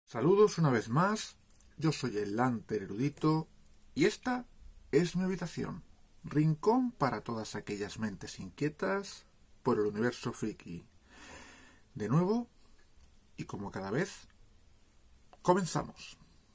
Saludos una vez más, yo soy el Lanter Erudito y esta es mi habitación, rincón para todas aquellas mentes inquietas por el universo friki. De nuevo, y como cada vez, comenzamos.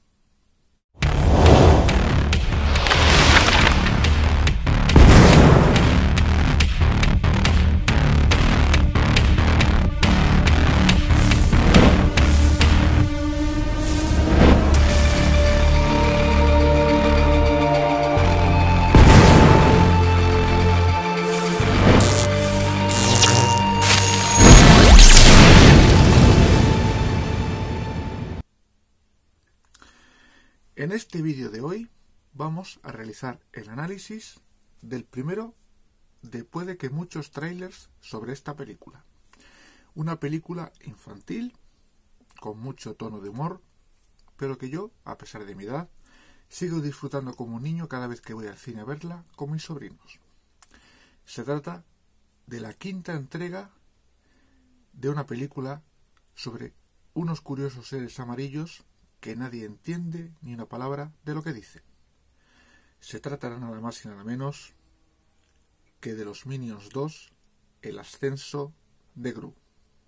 En este vídeo de hoy vamos a realizar el análisis del primero de puede que muchos trailers sobre esta película. Una película infantil, con mucho tono de humor, pero que yo, a pesar de mi edad, sigo disfrutando como un niño cada vez que voy al cine a verla con mis sobrinos. Se trata de la quinta entrega de una película sobre unos curiosos seres amarillos que nadie entiende ni una palabra de lo que dicen. Se tratará nada más y nada menos que de los Minions 2, el ascenso de Gru.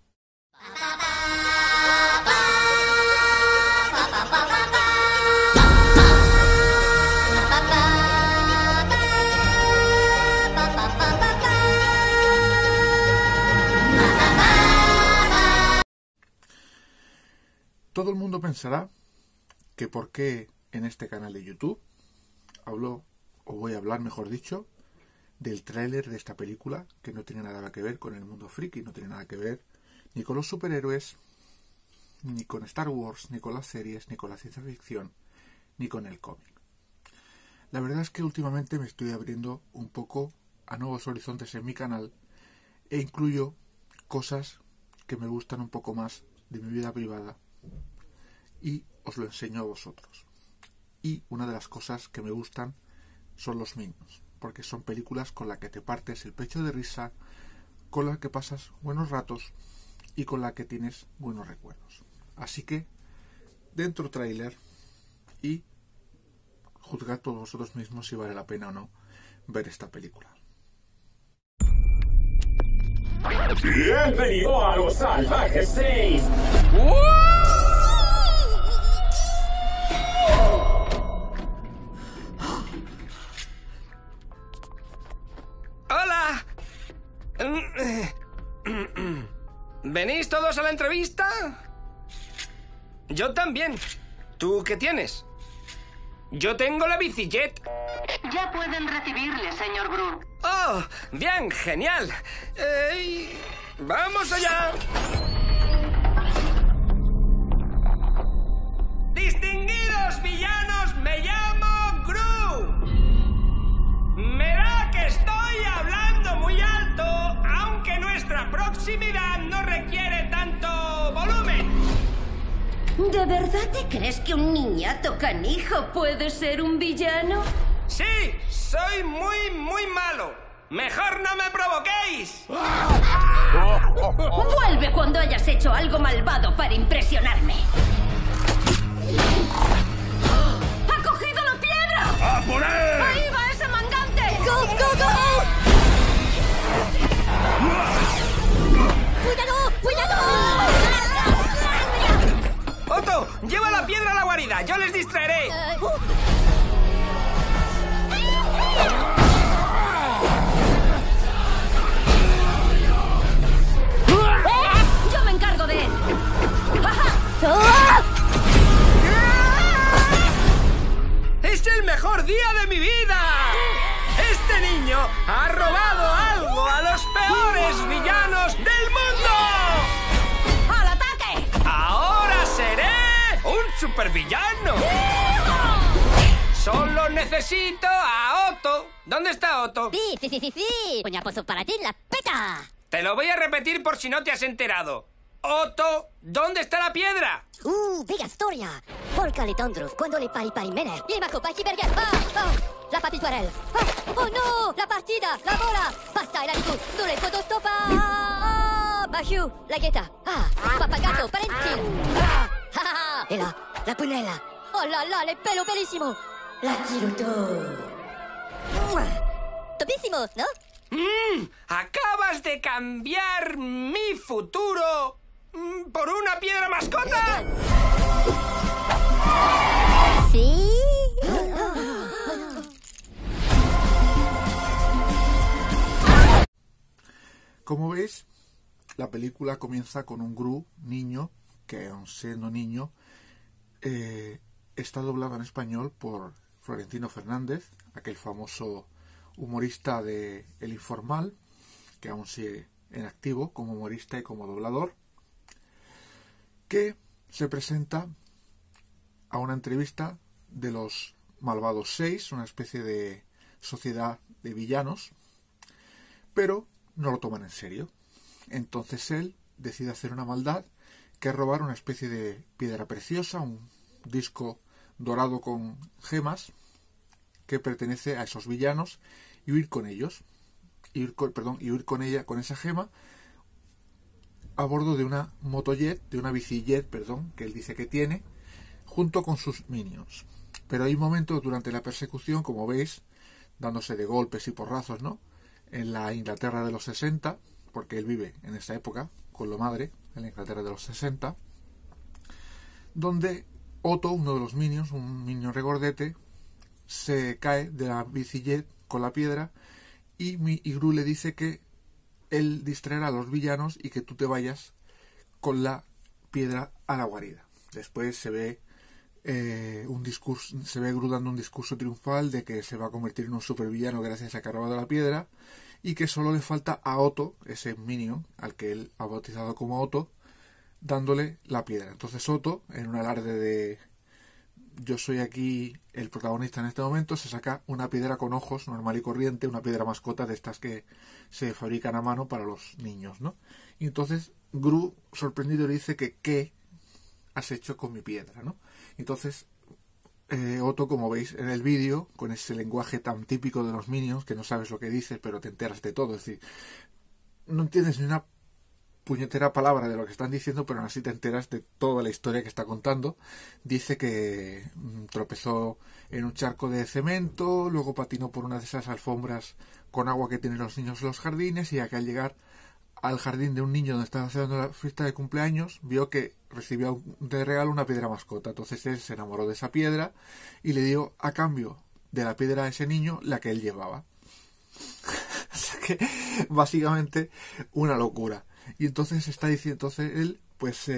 Todo el mundo pensará que por qué en este canal de YouTube voy a hablar, mejor dicho, del tráiler de esta película que no tiene nada que ver con el mundo friki, no tiene nada que ver ni con los superhéroes, ni con Star Wars, ni con las series, ni con la ciencia ficción, ni con el cómic. La verdad es que últimamente me estoy abriendo un poco a nuevos horizontes en mi canal e incluyo cosas que me gustan un poco más de mi vida privada y os lo enseño a vosotros. Y una de las cosas que me gustan son los Minions, porque son películas con las que te partes el pecho de risa, con las que pasas buenos ratos y con las que tienes buenos recuerdos. Así que, dentro tráiler y juzgad por vosotros mismos si vale la pena o no ver esta película. ¡Bienvenido a Los Salvajes 6! ¡Hola! ¿Venís todos a la entrevista? Yo también. ¿Tú qué tienes? Yo tengo la bicijet. Ya pueden recibirle, señor Gru. ¡Oh! Bien, genial. ¡Vamos allá! ¡Distinguidos villanos! ¡Me llamo Gru! Me da que estoy hablando muy alto, aunque nuestra proximidad no requiere tanto volumen. ¿De verdad te crees que un niñato canijo puede ser un villano? Sí, soy muy malo. Mejor no me provoquéis. Vuelve cuando hayas hecho algo malvado para impresionarme. ¡Ha cogido la piedra! ¡A por él! ¡Ahí va ese mangante! ¡Go, go, go! ¡Cuidado, cuidado! Otto, lleva la piedra a la guarida. Yo les distraeré. ¡Yo me encargo de él! ¡Es el mejor día de mi vida! Este niño ha robado algo a los peores villanos del mundo. ¡Al ataque! ¡Ahora seré un supervillano! Solo necesito a Otto. ¿Dónde está Otto? Sí. Puñapozo para ti, la peta. Te lo voy a repetir por si no te has enterado. Otto, ¿dónde está la piedra? Bella storia. Porca le tondros, quando le pari mene. Il ma copa Berger. La papituarelle. Oh no, la partida, la bola. Basta, el alicu, no le fotostopa. Baciu, la ghetta. Papagato, Parentin. Et là, la punella. Oh là là, le pelo bellissimo. La chiruto. Topissimo, ¿no? Acabas de cambiar mi futuro por una piedra mascota. Sí. Como veis, la película comienza con un Gru niño, que aun siendo niño, está doblado en español por Florentino Fernández, aquel famoso humorista de El Informal, que aún sigue en activo como humorista y como doblador, que se presenta a una entrevista de los Malvados 6, una especie de sociedad de villanos, pero no lo toman en serio. Entonces él decide hacer una maldad, que es robar una especie de piedra preciosa, un disco dorado con gemas, que pertenece a esos villanos, y huir con ellos, y huir con esa gema a bordo de una motojet, de una bicijet, que él dice que tiene, junto con sus minions. Pero hay un momento durante la persecución, como veis, dándose de golpes y porrazos, ¿no?, en la Inglaterra de los 60, porque él vive en esa época con la madre, en la Inglaterra de los 60, donde Otto, uno de los minions, un minion regordete, se cae de la bicijet con la piedra, y Gru le dice que él distraerá a los villanos y que tú te vayas con la piedra a la guarida. Después se ve Gru dando un discurso triunfal de que se va a convertir en un supervillano gracias a que ha robado la piedra, y que solo le falta a Otto, ese minion al que él ha bautizado como Otto, dándole la piedra. Entonces Otto, en un alarde de yo soy aquí el protagonista en este momento, se saca una piedra con ojos normal y corriente, una piedra mascota de estas que se fabrican a mano para los niños, ¿no? Y entonces Gru, sorprendido, le dice que ¿qué has hecho con mi piedra?, ¿no? Entonces Otto, como veis en el vídeo, con ese lenguaje tan típico de los minions, que no sabes lo que dices, pero te enteras de todo, es decir, no entiendes ni una puñetera palabra de lo que están diciendo, pero aún así te enteras de toda la historia que está contando. Dice que tropezó en un charco de cemento, luego patinó por una de esas alfombras con agua que tienen los niños en los jardines, y que al llegar al jardín de un niño donde estaba haciendo la fiesta de cumpleaños, vio que recibía de regalo una piedra mascota. Entonces él se enamoró de esa piedra y le dio a cambio de la piedra a ese niño la que él llevaba. O sea que básicamente una locura. Y entonces está diciendo, él pues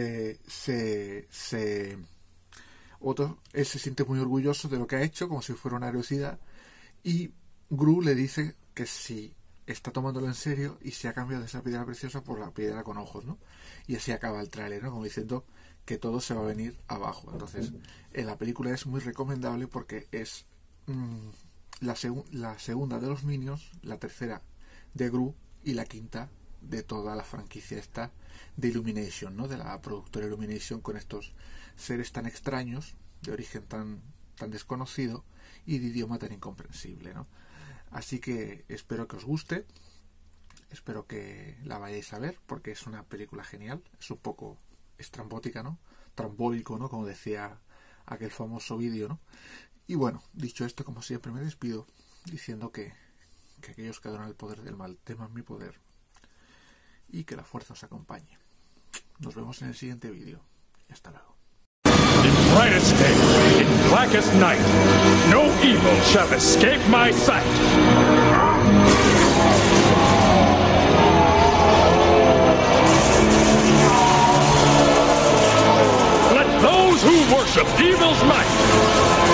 Otto, él se siente muy orgulloso de lo que ha hecho, como si fuera una heroicidad, y Gru le dice que si está tomándolo en serio y se ha cambiado de esa piedra preciosa por la piedra con ojos, ¿no? Y así acaba el tráiler, ¿no?, como diciendo que todo se va a venir abajo. Entonces, en la película es muy recomendable porque es la segunda de los Minions, la tercera de Gru y la quinta de toda la franquicia esta de Illumination, ¿no?, de la productora Illumination, con estos seres tan extraños, de origen tan desconocido y de idioma tan incomprensible, ¿no? Así que espero que os guste, espero que la vayáis a ver, porque es una película genial, es un poco estrambótica, ¿no?, trambólico, ¿no?, como decía aquel famoso vídeo, ¿no? Y bueno, dicho esto, como siempre me despido diciendo que aquellos que adoran el poder del mal teman mi poder, y que la fuerza os acompañe. Nos vemos en el siguiente vídeo y hasta luego. In brightest day, in blackest night, no evil shall escape my sight. Let those who worship evil's might